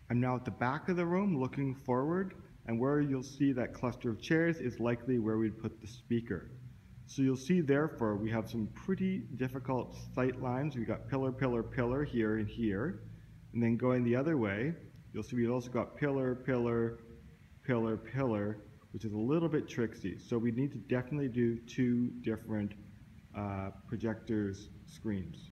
I'm now at the back of the room looking forward, and where you'll see that cluster of chairs is likely where we'd put the speaker. So you'll see, therefore, we have some pretty difficult sight lines. We've got pillar, pillar, pillar here and here. And then going the other way, you'll see we've also got pillar, pillar, pillar, pillar, which is a little bit tricksy. So we need to definitely do two different projectors screens.